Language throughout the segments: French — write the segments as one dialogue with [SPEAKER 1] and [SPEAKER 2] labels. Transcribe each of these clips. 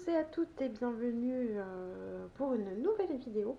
[SPEAKER 1] et à toutes et bienvenue pour une nouvelle vidéo.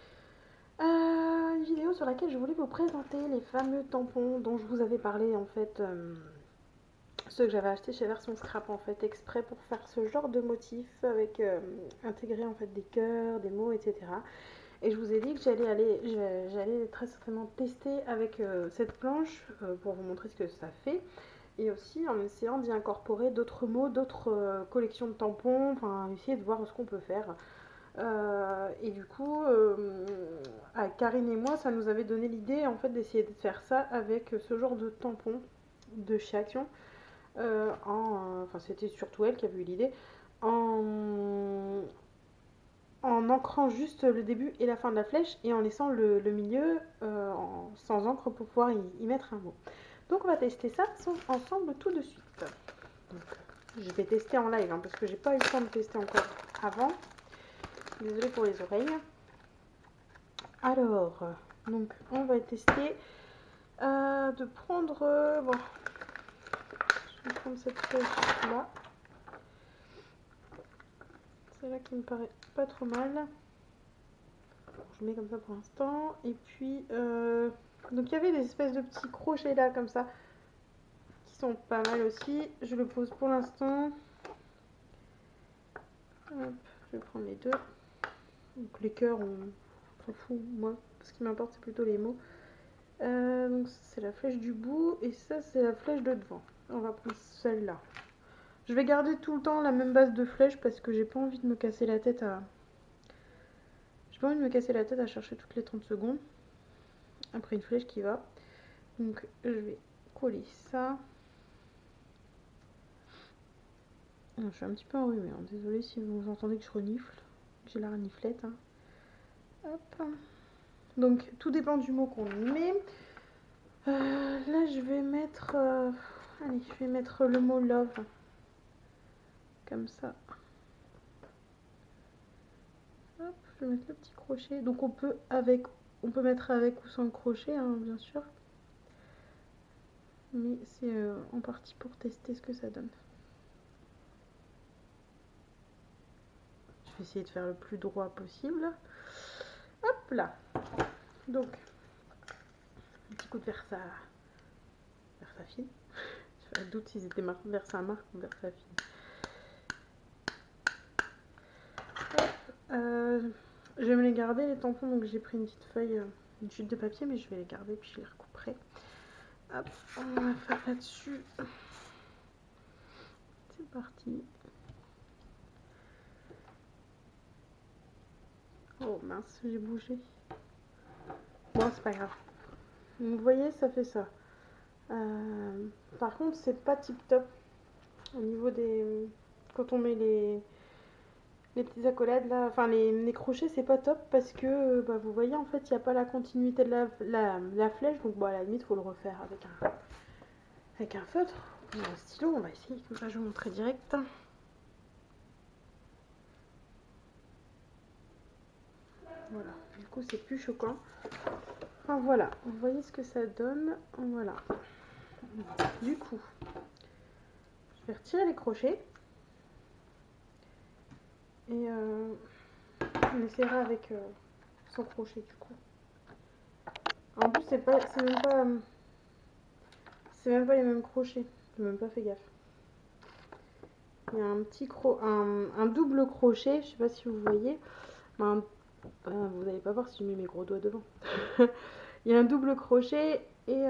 [SPEAKER 1] Une vidéo sur laquelle je voulais vous présenter les fameux tampons dont je vous avais parlé en fait, ceux que j'avais achetés chez Version Scrap en fait, exprès pour faire ce genre de motif avec intégrer en fait des cœurs, des mots, etc. Et je vous ai dit que j'allais très certainement tester avec cette planche pour vous montrer ce que ça fait. Et aussi en essayant d'y incorporer d'autres mots, d'autres collections de tampons, enfin essayer de voir ce qu'on peut faire. Et du coup, à Karine et moi, ça nous avait donné l'idée en fait d'essayer de faire ça avec ce genre de tampons de chez Action. Enfin, c'était surtout elle qui avait eu l'idée. En ancrant juste le début et la fin de la flèche et en laissant le milieu sans encre pour pouvoir y mettre un mot. Donc on va tester ça ensemble tout de suite. Donc, je vais tester en live parce que j'ai pas eu le temps de tester encore avant. Désolée pour les oreilles. Alors, donc on va tester de prendre. Bon, je vais prendre cette flèche là. Celle-là qui me paraît pas trop mal. Je mets comme ça pour l'instant. Et puis, donc il y avait des espèces de petits crochets là comme ça qui sont pas mal aussi. Je le pose pour l'instant. Hop, je vais prendre les deux. Donc les cœurs, on s'en fout, moi. Ce qui m'importe, c'est plutôt les mots. Donc c'est la flèche du bout et ça, c'est la flèche de devant. On va prendre celle-là. Je vais garder tout le temps la même base de flèche parce que j'ai pas envie de me casser la tête à... J'ai pas envie de me casser la tête à chercher toutes les 30 secondes. Après une flèche qui va. Donc je vais coller ça. Je suis un petit peu enrhumée, hein. Désolée si vous entendez que je renifle. J'ai la reniflette. Hein. Hop. Donc tout dépend du mot qu'on y met. Là je vais mettre... allez, je vais mettre le mot love. Comme ça. Hop, je vais mettre le petit crochet. Donc on peut mettre avec ou sans le crochet, hein, bien sûr. Mais c'est en partie pour tester ce que ça donne. Je vais essayer de faire le plus droit possible. Hop là. Donc, un petit coup de Versafine. J'avais le doute s'ils étaient Versamark ou Versafine. Je vais me les garder les tampons, donc j'ai pris une petite feuille, une chute de papier, mais je vais les garder puis je les recouperai. Hop, on va faire là-dessus. C'est parti. Oh mince, j'ai bougé. Bon, c'est pas grave. Vous voyez, ça fait ça. Par contre, c'est pas tip top au niveau des. Quand on met les petites accolades là, enfin les crochets, c'est pas top parce que bah, vous voyez, en fait, il n'y a pas la continuité de la flèche. Donc, bon, à la limite, il faut le refaire avec un feutre ou un stylo. On va essayer, comme ça, je vous montrerai direct. Voilà, du coup, c'est plus choquant. Enfin, voilà, vous voyez ce que ça donne. Voilà. Du coup, je vais retirer les crochets. Et on essaiera avec sans crochet du coup. En plus, c'est même pas les mêmes crochets. J'ai même pas fait gaffe. Il y a un petit un double crochet, je sais pas si vous voyez. Vous n'allez pas voir si je mets mes gros doigts devant. Il y a un double crochet et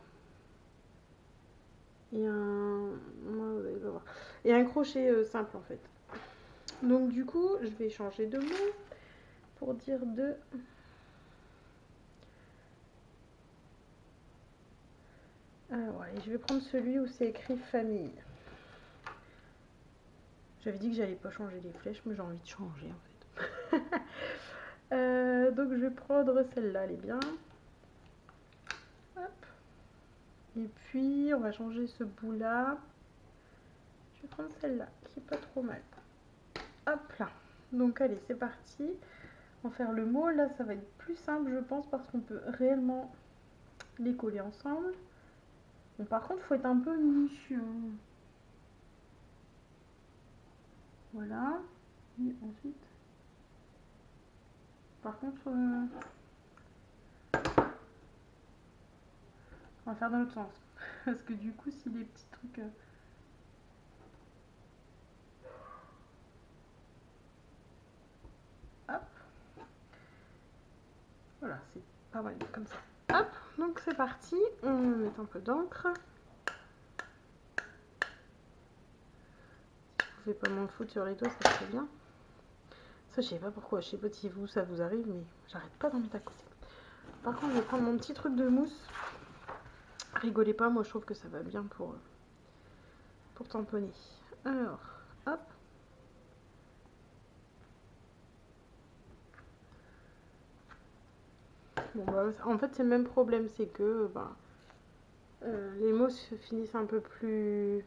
[SPEAKER 1] vous allez pas voir. Et un crochet simple en fait. Donc du coup, je vais changer de mot pour dire de. Alors, allez, je vais prendre celui où c'est écrit famille. J'avais dit que j'allais pas changer les flèches, mais j'ai envie de changer en fait. Donc je vais prendre celle-là, elle est bien. Hop. Et puis on va changer ce bout-là. Je vais prendre celle-là, qui est pas trop mal. Hop là. Donc allez, c'est parti. On va faire le mot. Là, ça va être plus simple, je pense, parce qu'on peut réellement les coller ensemble. Bon, par contre, il faut être un peu minutieux. Voilà. Et ensuite, par contre, on va faire dans l'autre sens. Parce que du coup, si les petits trucs... hop. Voilà, c'est pas mal comme ça. Hop, donc c'est parti. On met un peu d'encre. Si je pouvais pas m'en foutre sur les doigts, ça serait bien. Ça, je sais pas pourquoi. Je sais pas si vous, ça vous arrive, mais j'arrête pas d'en mettre à côté. Par contre, je vais prendre mon petit truc de mousse. Rigolez pas, moi je trouve que ça va bien pour tamponner. Alors, hop. Bon, bah, en fait, c'est le même problème, c'est que les mots se finissent un peu plus...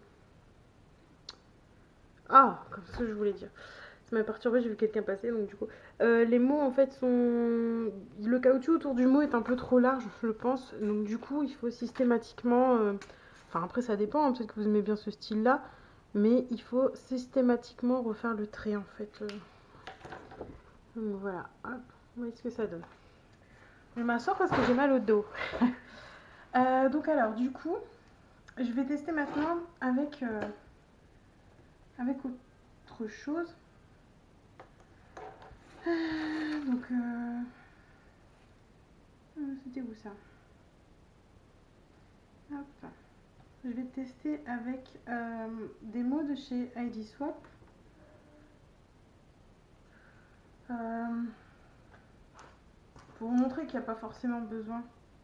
[SPEAKER 1] Ah, comme ça je voulais dire. Ça m'a perturbé, j'ai vu quelqu'un passer, donc du coup... les mots, en fait, sont... Le caoutchouc autour du mot est un peu trop large, je pense. Donc du coup, il faut systématiquement... Enfin, après, ça dépend, hein, peut-être que vous aimez bien ce style-là. Mais il faut systématiquement refaire le trait, en fait. Donc voilà, hop, vous voyez ce que ça donne. Je m'assois parce que j'ai mal au dos. Donc alors, du coup, je vais tester maintenant avec autre chose. C'était où ça? Hop. Je vais tester avec des mots de chez ID Swap. Pour vous montrer qu'il n'y a pas forcément besoin.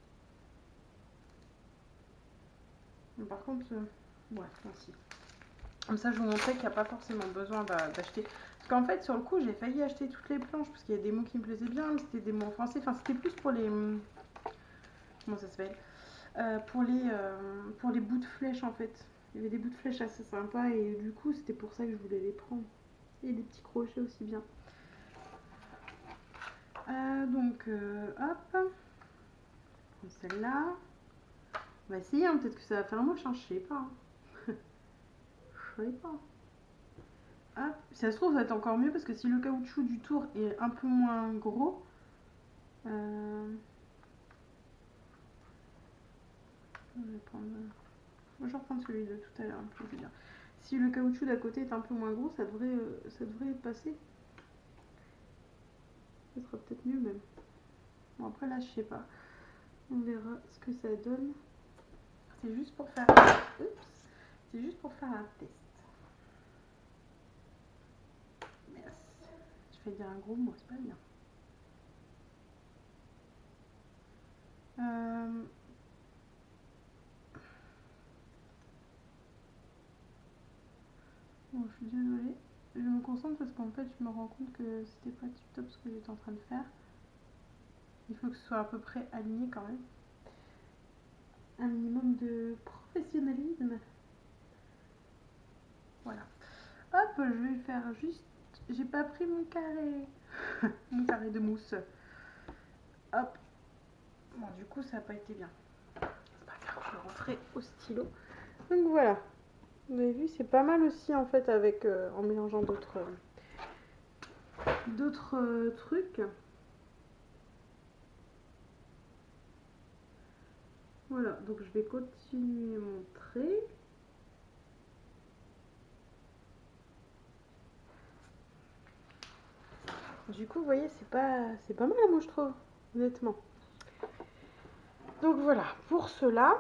[SPEAKER 1] Mais par contre, ouais, merci. Comme ça, je vous montrais qu'il n'y a pas forcément besoin d'acheter. Parce qu'en fait, sur le coup, j'ai failli acheter toutes les planches parce qu'il y a des mots qui me plaisaient bien, mais c'était des mots en français. Enfin, c'était plus pour les... Comment ça s'appelle pour les bouts de flèches, en fait. Il y avait des bouts de flèches assez sympas et du coup, c'était pour ça que je voulais les prendre. Et des petits crochets aussi bien. Hop. Celle-là. On va essayer, hein, peut-être que ça va faire moche, hein, je sais pas. Je sais pas. Hop. Si ça se trouve, ça va être encore mieux parce que si le caoutchouc du tour est un peu moins gros, je vais prendre... Moi, je vais reprendre celui de tout à l'heure, je veux dire. Si le caoutchouc d'à côté est un peu moins gros, ça devrait passer. Ça sera peut-être mieux même. Bon, après là, je sais pas. On verra ce que ça donne. C'est juste pour faire... Oups. C'est juste pour faire un test. Merci. Je vais dire un gros mot, c'est pas bien. Bon, je suis désolée. Je me concentre parce qu'en fait, je me rends compte que c'était pas tip top ce que j'étais en train de faire. Il faut que ce soit à peu près aligné quand même. Un minimum de professionnalisme. Voilà. Hop, je vais faire juste... J'ai pas pris mon carré. Mon carré de mousse. Hop. Bon, du coup, ça n'a pas été bien. C'est pas grave, je vais rentrer au stylo. Donc voilà. Vous avez vu, c'est pas mal aussi en fait avec en mélangeant d'autres trucs. Voilà, donc je vais continuer mon trait. Du coup, vous voyez, c'est pas mal, moi je trouve, honnêtement. Donc voilà, pour cela,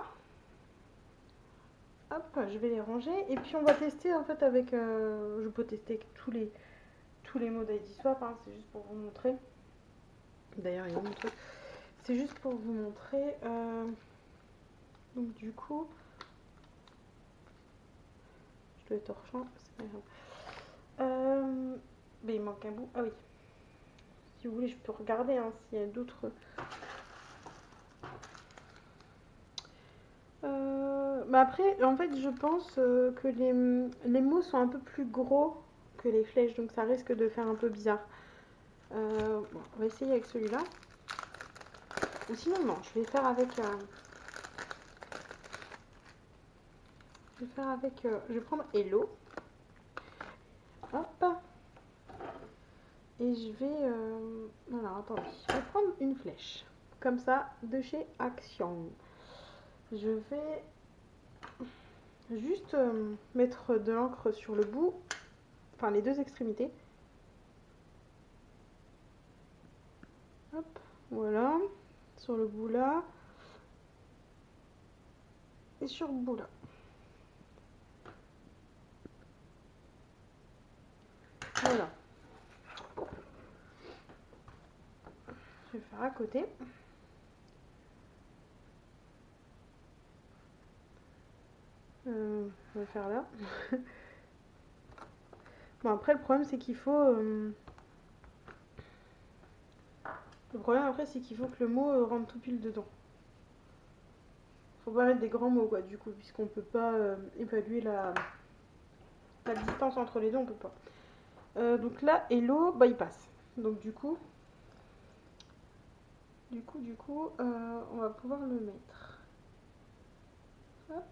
[SPEAKER 1] hop, je vais les ranger et puis on va tester en fait avec, je peux tester avec tous les mots d'ID Swap, hein, c'est juste pour vous montrer. D'ailleurs, il y a mon truc. C'est juste pour vous montrer. Donc du coup, je dois être hors champ, c'est pas grave. Mais il manque un bout. Ah oui. Si vous voulez, je peux regarder hein, s'il y a d'autres. Mais après, en fait, je pense que les mots sont un peu plus gros que les flèches, donc ça risque de faire un peu bizarre. Bon, on va essayer avec celui-là. Ou sinon, non, je vais faire avec. Je vais prendre Hello. Hop. Et je vais... alors attendez, je vais prendre une flèche. Comme ça, de chez Action. Je vais juste mettre de l'encre sur le bout, enfin les deux extrémités. Hop, voilà. Sur le bout là. Et sur le bout là. Voilà. Je vais faire à côté. On va faire là. Bon, après, le problème, c'est qu'il faut... Le problème, après, c'est qu'il faut que le mot rentre tout pile dedans. Faut pas mettre des grands mots, quoi, du coup, puisqu'on peut pas évaluer la distance entre les deux, on peut pas. Donc là, hello, bah, il passe. Donc, du coup, on va pouvoir le mettre. Hop.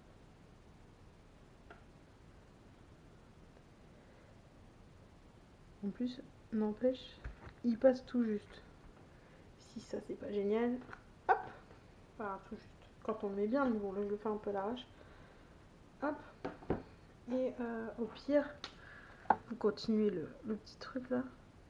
[SPEAKER 1] En plus, n'empêche, il passe tout juste. Si ça, c'est pas génial. Hop. Enfin, tout juste. Quand on le met bien, mais bon, là, je le fais un peu à l'arrache. Hop. Et au pire, vous continuez le petit truc là.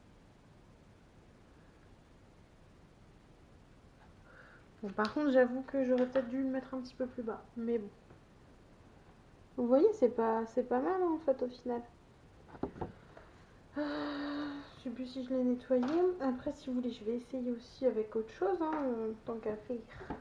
[SPEAKER 1] Bon, par contre, j'avoue que j'aurais peut-être dû le mettre un petit peu plus bas. Mais bon. Vous voyez, c'est pas mal hein, en fait au final. Je sais plus si je l'ai nettoyé. Après, si vous voulez, je vais essayer aussi avec autre chose, hein, tant qu'à faire.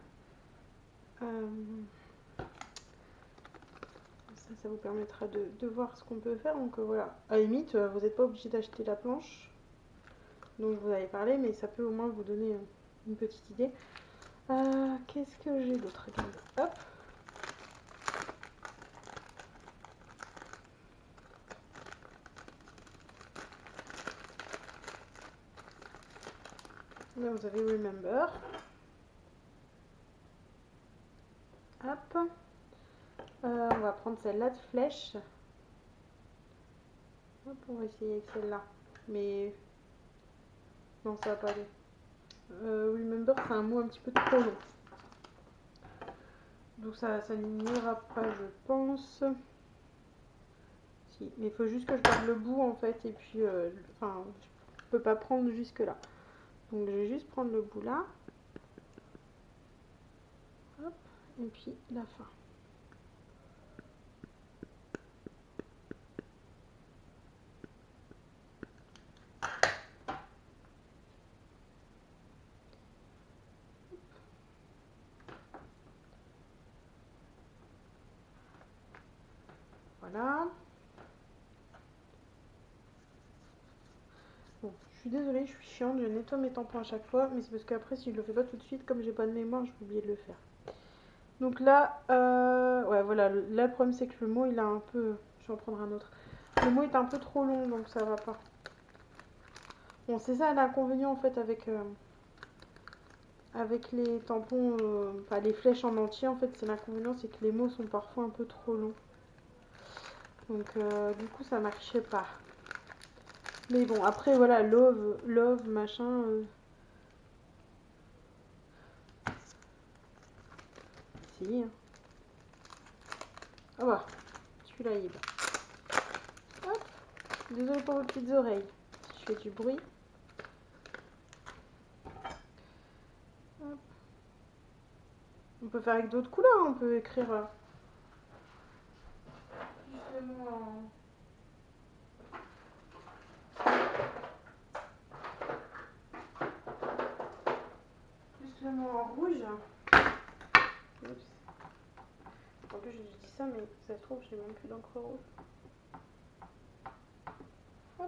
[SPEAKER 1] Ça vous permettra de voir ce qu'on peut faire. Donc voilà, à la limite, vous n'êtes pas obligé d'acheter la planche dont je vous avais parlé, mais ça peut au moins vous donner une petite idée. Qu'est-ce que j'ai d'autre? Hop. Là, vous avez Remember. Hop. On va prendre celle-là de flèche. Hop, on va essayer avec celle-là. Mais non, ça va pas aller. Remember, c'est un mot un petit peu trop long. Donc ça n'ira pas, je pense. Si, mais il faut juste que je garde le bout en fait. Et puis, enfin, je peux pas prendre jusque là. Donc je vais juste prendre le bout là. Hop, et puis la fin. Voilà. Bon, je suis désolée, je suis chiante, je nettoie mes tampons à chaque fois, mais c'est parce qu'après, si je le fais pas tout de suite, comme j'ai pas de mémoire, je vais oublier de le faire. Donc là, ouais, voilà, là, le problème, c'est que le mot, il a un peu... Je vais en prendre un autre. Le mot est un peu trop long, donc ça va pas. Bon, c'est ça l'inconvénient, en fait, avec les tampons, enfin, les flèches en entier, en fait, c'est l'inconvénient, c'est que les mots sont parfois un peu trop longs. Donc, du coup, ça marchait pas. Mais bon, après, voilà, love, machin... Si. Ah bah, celui-là, il est bien. Hop. Désolée pour vos petites oreilles. Si je fais du bruit. Hop. On peut faire avec d'autres couleurs, on peut écrire juste le mot en rouge. Oups. En plus, je dis ça, mais ça se trouve, j'ai même plus d'encre rouge. Hop.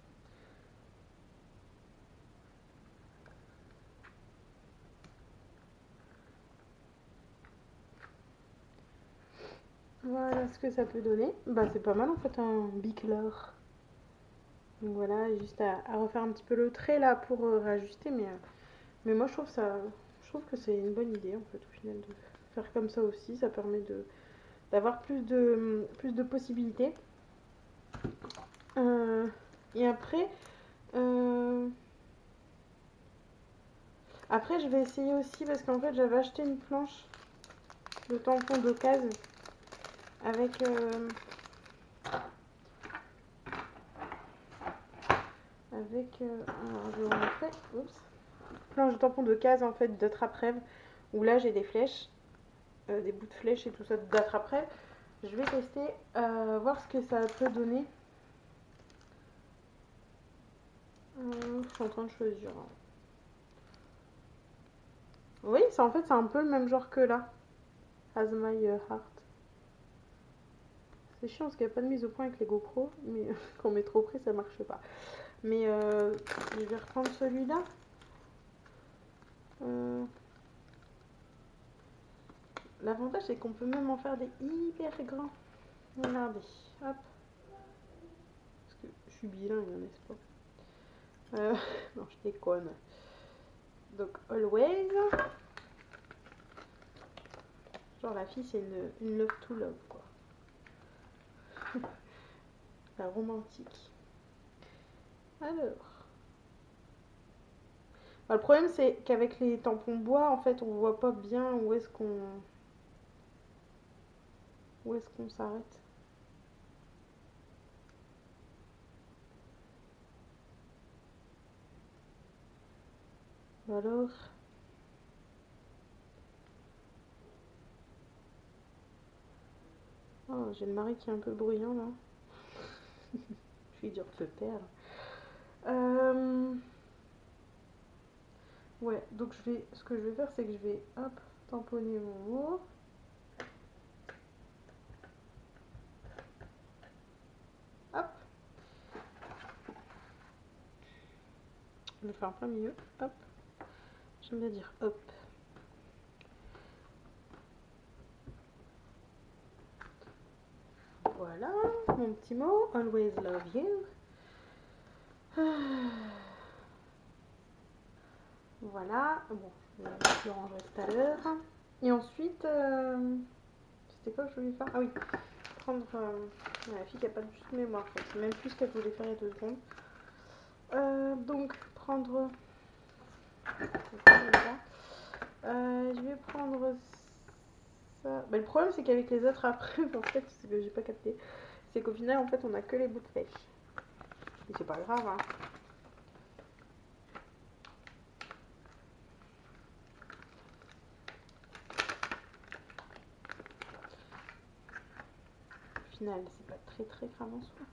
[SPEAKER 1] Voilà ce que ça peut donner. Bah, c'est pas mal en fait un bicolore. Donc voilà, juste à refaire un petit peu le trait là pour réajuster, mais moi je trouve que c'est une bonne idée en fait au final de faire comme ça aussi. Ça permet d'avoir plus de possibilités. Et après, Euh, Après, je vais essayer aussi parce qu'en fait, j'avais acheté une planche de tampons d'occasion avec alors, je vais vous montrer. Oups. Planche de tampons de case en fait d'attrape-rêve où là j'ai des flèches, des bouts de flèches et tout ça d'attrape-rêve. Je vais tester, voir ce que ça peut donner. Je suis en train de choisir. Oui, c'est en fait c'est un peu le même genre que là. As My Heart. C'est chiant parce qu'il n'y a pas de mise au point avec les GoPro, mais quand on met trop près ça marche pas. Mais je vais reprendre celui-là. L'avantage c'est qu'on peut même en faire des hyper grands. Regardez, hop. Parce que je suis bilingue, n'est-ce pas? Non, je déconne. Donc, Always. Genre, la fille, c'est une love to love, quoi. La romantique. Alors. Bah, le problème, c'est qu'avec les tampons bois, en fait, on voit pas bien où est-ce qu'on s'arrête. Alors. Oh, j'ai le mari qui est un peu bruyant, là. Je suis dur de se perdre. Ouais, donc ce que je vais faire, c'est que je vais, hop, tamponner mon haut. Hop. Je vais faire en plein milieu. Hop. J'aime bien dire hop. Voilà, mon petit mot. Always love you. Voilà. Bon, je le rangerai tout à l'heure. Et ensuite, c'était quoi que je voulais faire? Ah oui, prendre la fille qui n'a pas du tout de mémoire. C'est même plus ce qu'elle voulait faire il y a 2 secondes. Donc, prendre... je vais prendre ça. Bah, le problème, c'est qu'avec les autres après, en fait, ce que j'ai pas capté, c'est qu'au final, en fait, on a que les bouts de flèche. Et c'est pas grave, hein. Au final, c'est pas très très grave en soi.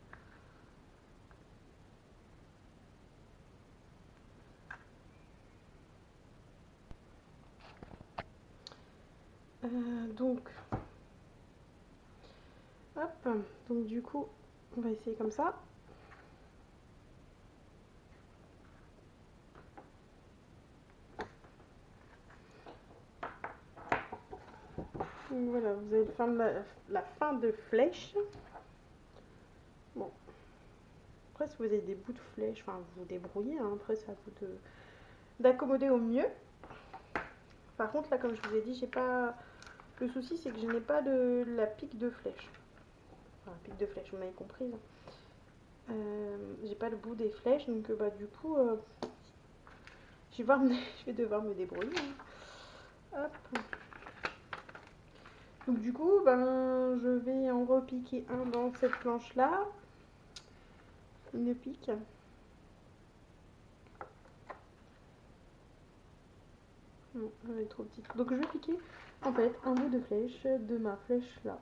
[SPEAKER 1] Donc, hop, donc du coup, on va essayer comme ça. Donc voilà, vous avez la fin de flèche. Bon, après si vous avez des bouts de flèche, enfin vous vous débrouillez, hein. Après c'est à vous d'accommoder au mieux. Par contre là, comme je vous ai dit, j'ai pas... Le souci c'est que je n'ai pas de la pique de flèche. Enfin, pique de flèche, vous m'avez compris. J'ai pas le bout des flèches, donc bah du coup, je vais devoir me débrouiller. Hein. Hop. Donc du coup, ben, je vais en repiquer un dans cette planche-là. Une pique. Non, elle est trop petite. Donc je vais piquer en fait un bout de flèche de ma flèche là.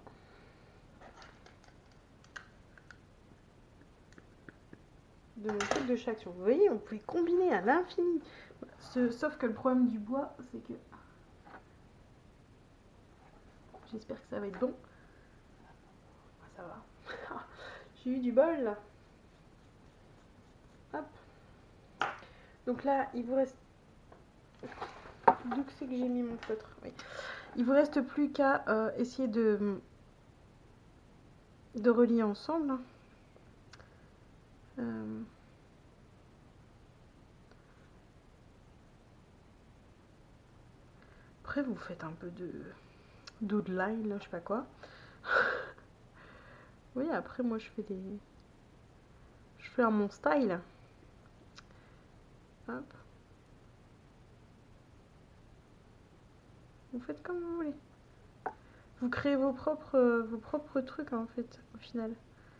[SPEAKER 1] De mon truc de chaque. Vous voyez, on peut combiner à l'infini. Sauf que le problème du bois, c'est que... J'espère que ça va être bon. Ça va. J'ai eu du bol là. Hop. Donc là, il vous reste... D'où c'est que j'ai mis mon feutre? Oui. Il vous reste plus qu'à essayer de relier ensemble. Après, vous faites un peu d'outline, là, je sais pas quoi. Oui, après, moi, je fais à mon style. Hop. Vous faites comme vous voulez. Vous créez vos propres trucs en fait, au final.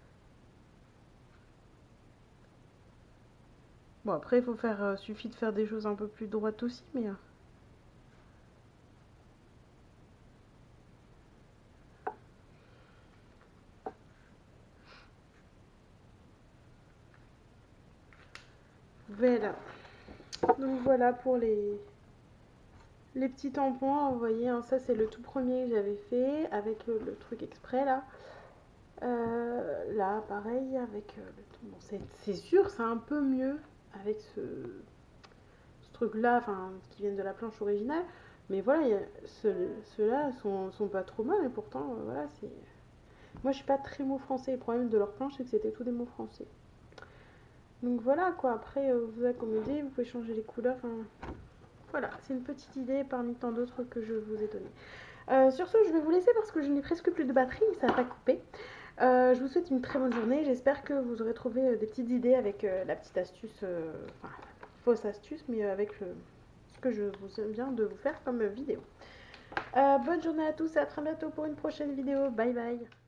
[SPEAKER 1] Bon, après, il faut faire, suffit de faire des choses un peu plus droites aussi, mais... Voilà. Donc voilà pour les petits tampons. Vous voyez, hein, ça c'est le tout premier que j'avais fait avec le truc exprès là. Là, pareil, avec le tampon. C'est sûr, c'est un peu mieux avec ce truc-là, enfin, qui viennent de la planche originale. Mais voilà, ceux-là sont pas trop mal, et pourtant, voilà, c'est... Moi, je suis pas très mot français. Le problème de leur planche, c'est que c'était tous des mots français. Donc voilà, quoi. Après, vous accommodez, vous pouvez changer les couleurs. Enfin, voilà, c'est une petite idée parmi tant d'autres que je vous ai donné. Sur ce, je vais vous laisser parce que je n'ai presque plus de batterie, ça n'a pas coupé. Je vous souhaite une très bonne journée. J'espère que vous aurez trouvé des petites idées avec la petite astuce, enfin, fausse astuce, mais avec ce que je vous viens de vous faire comme vidéo. Bonne journée à tous et à très bientôt pour une prochaine vidéo. Bye bye.